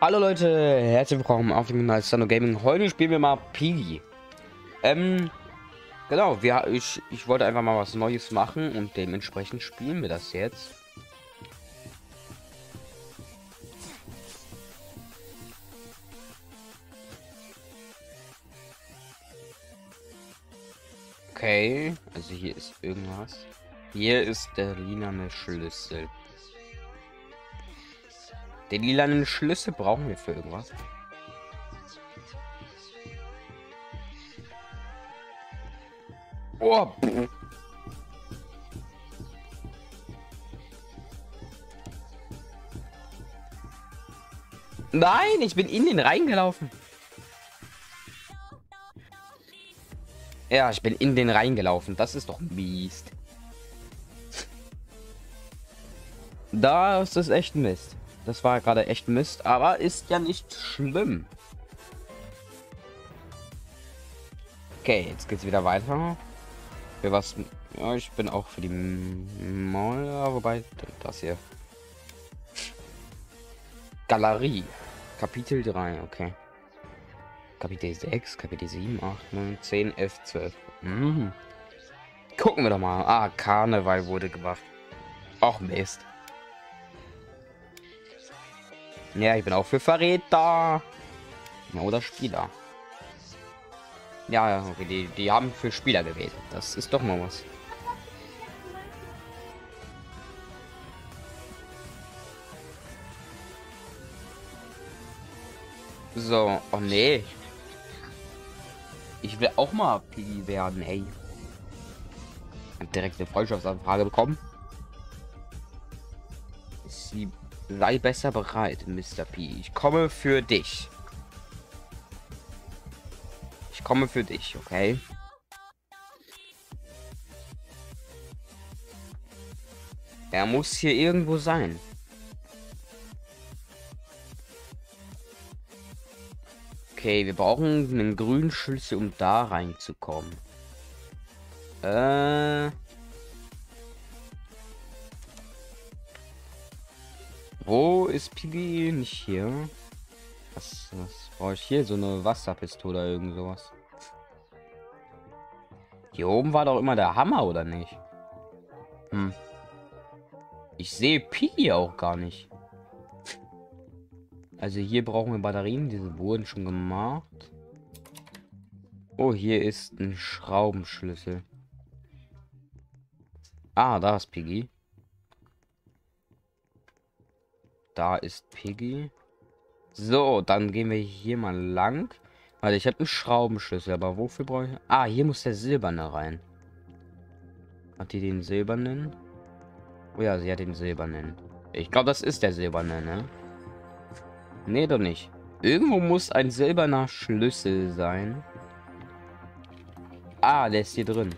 Hallo Leute, herzlich willkommen auf dem Kanal Stano Gaming. Heute spielen wir mal Piggy. Genau, ich wollte einfach mal was Neues machen und dementsprechend spielen wir das jetzt. Okay, also hier ist irgendwas. Hier ist der lilane Schlüssel. Den lilanen Schlüssel brauchen wir für irgendwas. Oh, pff. Nein, ich bin in den reingelaufen. Ja, ich bin in den reingelaufen. Das ist doch mies. Das ist echt Mist. Das war gerade echt Mist, aber ist ja nicht schlimm. Okay, jetzt geht's wieder weiter. Für was? Ja, ich bin auch für die Mauer, wobei das hier. Galerie. Kapitel 3, okay. Kapitel 6, Kapitel 7, 8, 9, 10, 11, 12. Mhm. Gucken wir doch mal. Ah, Karneval wurde gemacht. Ach Mist. Ja, ich bin auch für Verräter. Ja, oder Spieler. Ja, okay, die haben für Spieler gewählt. Das ist doch mal was. So, oh nee. Ich will auch mal Piggy werden, ey. Hab direkt eine Freundschaftsanfrage bekommen. Sie sei besser bereit, Mr. P. Ich komme für dich. Ich komme für dich, okay? Er muss hier irgendwo sein. Okay, wir brauchen einen grünen Schlüssel, um da reinzukommen. Wo ist Piggy? Nicht hier. Was brauche ich hier? So eine Wasserpistole oder irgend sowas. Hier oben war doch immer der Hammer, oder nicht? Hm. Ich sehe Piggy auch gar nicht. Also hier brauchen wir Batterien. Diese wurden schon gemacht. Oh, hier ist ein Schraubenschlüssel. Ah, da ist Piggy. Da ist Piggy. So, dann gehen wir hier mal lang. Warte, ich habe einen Schraubenschlüssel, aber wofür brauche ich... Ah, hier muss der silberne rein. Hat die den silbernen? Oh ja, sie hat den silbernen. Ich glaube, das ist der silberne, ne? Nee, doch nicht. Irgendwo muss ein silberner Schlüssel sein. Ah, der ist hier drin.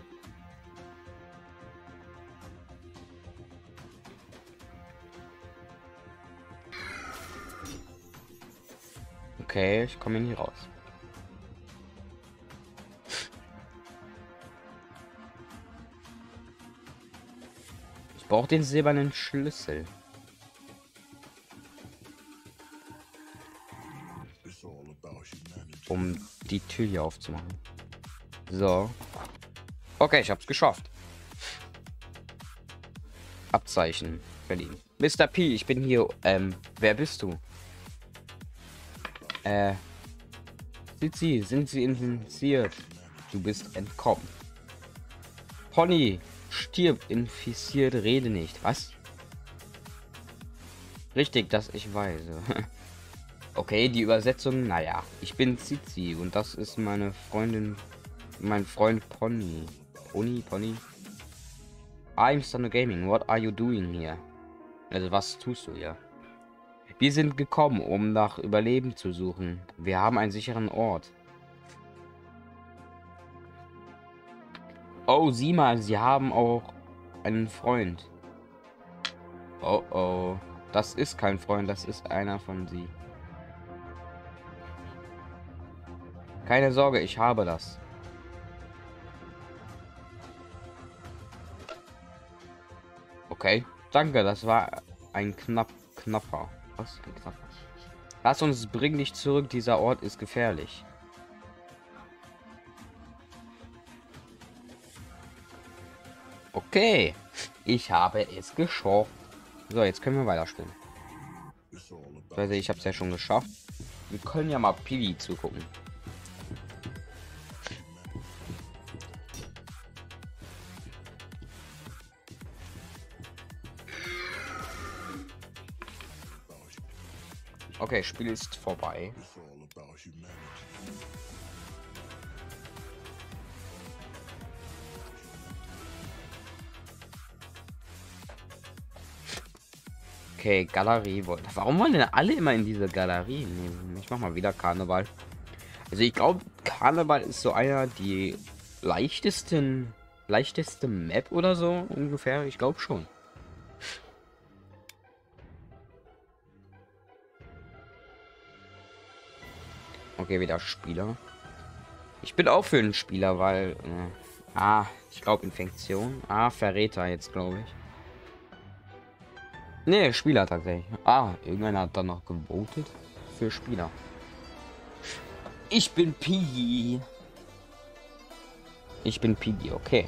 Okay, ich komme hier raus. Ich brauche den silbernen Schlüssel. Um die Tür hier aufzumachen. So. Okay, ich hab's geschafft. Abzeichen verliehen. Mr. P, ich bin hier. Wer bist du? Sind Sie infiziert? Du bist entkommen. Pony, stirbt infiziert, rede nicht. Was? Richtig, dass ich weiß. Okay, die Übersetzung, naja. Ich bin Zizi und das ist meine Freundin, mein Freund Pony. Pony. I'm Stano Gaming, what are you doing here? Also, was tust du hier? Wir sind gekommen, um nach Überleben zu suchen. Wir haben einen sicheren Ort. Oh, sieh mal, sie haben auch einen Freund. Oh, oh. Das ist kein Freund, das ist einer von sie. Keine Sorge, ich habe das. Okay, danke, das war ein knapper. Was? Ein knapper. Lass uns, bring dich zurück, dieser Ort ist gefährlich. Okay, ich habe es geschafft. So, jetzt können wir weiterspielen. Also ich habe es ja schon geschafft. Wir können ja mal Piggy zugucken. Okay, Spiel ist vorbei. Okay, Galerie. Warum wollen denn alle immer in diese Galerie nehmen? Ich mach mal wieder Karneval. Also ich glaube, Karneval ist so einer die leichteste Map oder so ungefähr. Ich glaube schon. Okay, wieder Spieler. Ich bin auch für einen Spieler, weil ich glaube Infektion. Verräter jetzt, glaube ich. Nee, Spieler tatsächlich. Irgendeiner hat dann noch gewotet für Spieler. Ich bin Piggy. Ich bin Piggy, okay.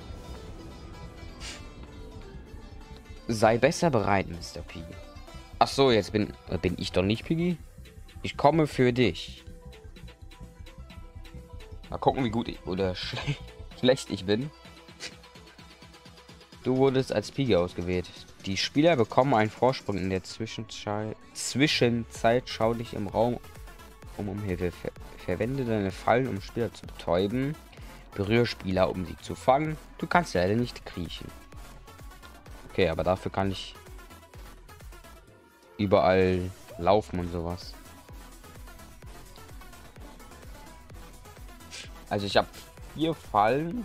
Sei besser bereit, Mr. Piggy. Ach so, jetzt bin ich doch nicht Piggy. Ich komme für dich. Mal gucken, wie gut ich oder schlecht ich bin. Du wurdest als Piggy ausgewählt. Die Spieler bekommen einen Vorsprung in der Zwischenzeit. Schau dich im Raum um Hilfe. Verwende deine Fallen, um Spieler zu betäuben. Berühre Spieler, um sie zu fangen. Du kannst leider nicht kriechen. Okay, aber dafür kann ich überall laufen und sowas. Also ich habe 4 Fallen.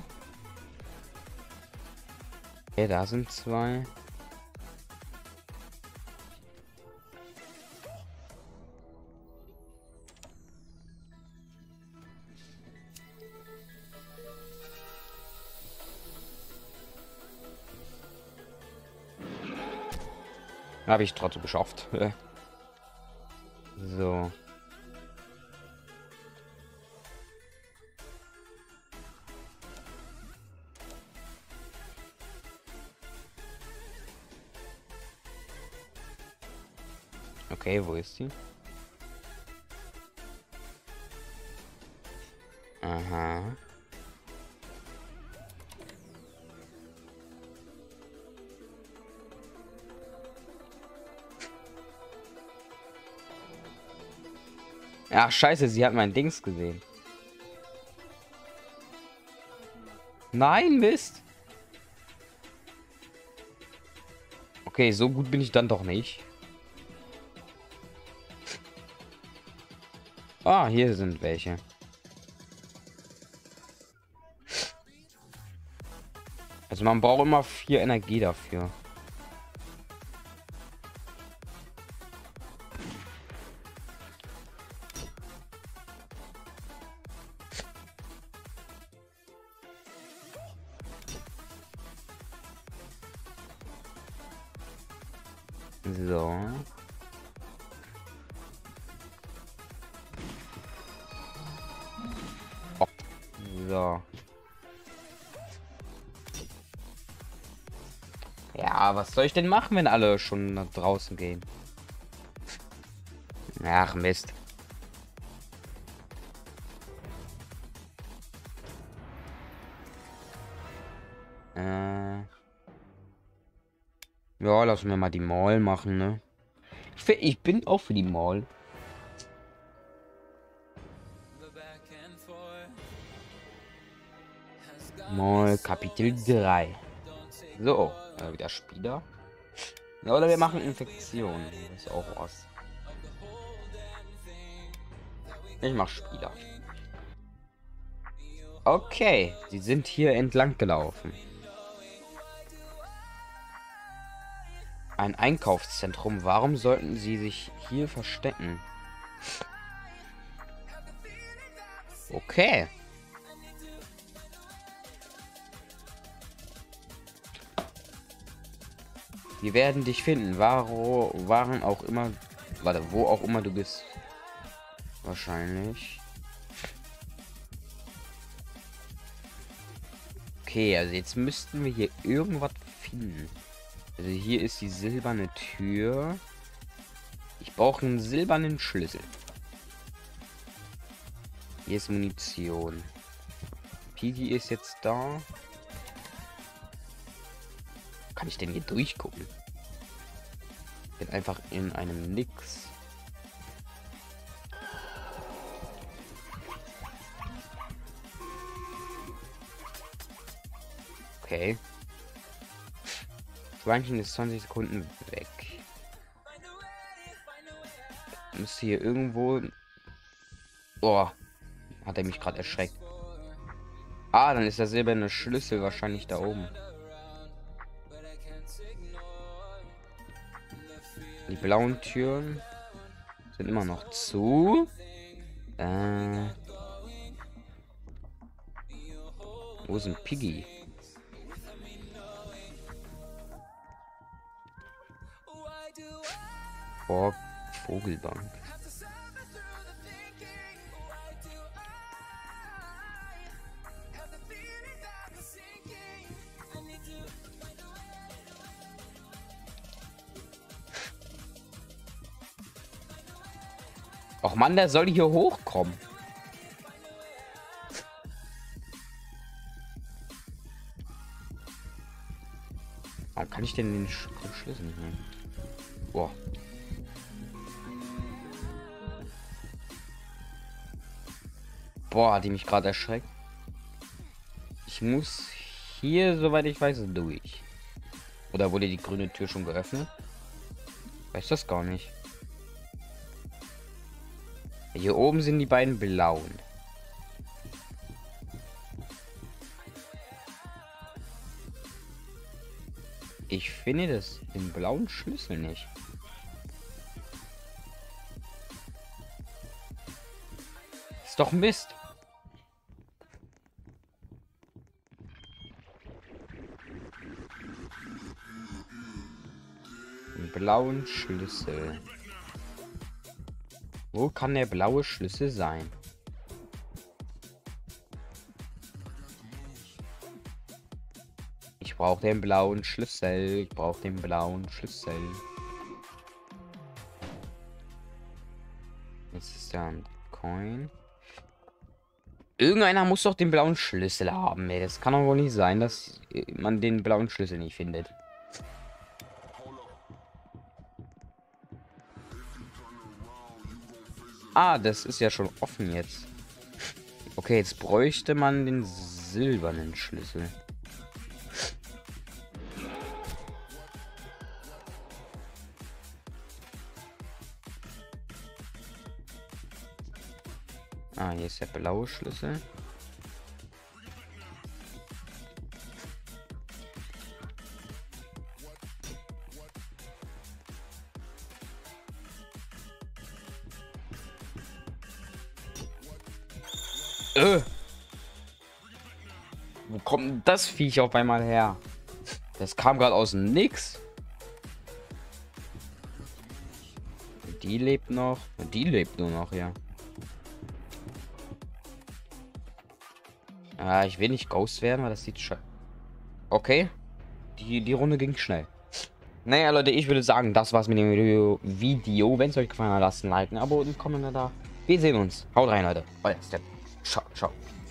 Okay, da sind 2. Habe ich trotzdem geschafft. So. Okay, wo ist sie? Aha. Ja, scheiße, sie hat mein Dings gesehen. Nein, Mist. Okay, so gut bin ich dann doch nicht. Hier sind welche. Also man braucht immer 4 Energie dafür. So. So. Ja, was soll ich denn machen, wenn alle schon nach draußen gehen? Ach, Mist. Ja, lassen wir mal die Mall machen, ne? Ich bin auch für die Mall. Mall Kapitel 3. So, wieder Spieler. Ja, oder wir machen Infektion. Das ist auch was. Ich mach Spieler. Okay, sie sind hier entlang gelaufen. Ein Einkaufszentrum. Warum sollten sie sich hier verstecken? Okay. Wir werden dich finden. Waren auch immer Warte, wo auch immer du bist. Wahrscheinlich. Okay, also jetzt müssten wir hier irgendwas finden. Also hier ist die silberne Tür. Ich brauche einen silbernen Schlüssel. Hier ist Munition. Piggy ist jetzt da. Kann ich denn hier durchgucken? Bin einfach in einem Nix. Okay. Schweinchen ist 20 Sekunden weg. Müsste hier irgendwo... Oh, hat er mich gerade erschreckt. Ah, dann ist der silberne Schlüssel wahrscheinlich da oben. Die blauen Türen sind immer noch zu. Wo ist ein Piggy? Oh, Vogelbank. Och Mann, der soll hier hochkommen. Warum kann ich denn den Schlüssel nicht nehmen? Boah. Boah, hat die mich gerade erschreckt. Ich muss hier, soweit ich weiß, durch. Oder wurde die grüne Tür schon geöffnet? Weiß das gar nicht. Hier oben sind die beiden blauen. Ich finde das den blauen Schlüssel nicht. Ist doch Mist. Den blauen Schlüssel. Wo kann der blaue Schlüssel sein? Ich brauche den blauen Schlüssel. Ich brauche den blauen Schlüssel. Jetzt ist da ein Coin. Irgendeiner muss doch den blauen Schlüssel haben, ey. Das kann doch wohl nicht sein, dass man den blauen Schlüssel nicht findet. Ah, das ist ja schon offen jetzt. Okay, jetzt bräuchte man den silbernen Schlüssel. Ah, hier ist der blaue Schlüssel. Wo kommt denn das Viech auf einmal her? Das kam gerade aus dem Nix. Die lebt noch. Die lebt nur noch, ja. Ah, ich will nicht Ghost werden, weil das sieht schon. Okay. Die Runde ging schnell. Naja, Leute, ich würde sagen, das war's mit dem Video. Wenn es euch gefallen hat, lasst ein Like, ein Abo und ein Kommentar da. Wir sehen uns. Haut rein, Leute. Euer Step. Ciao, ciao.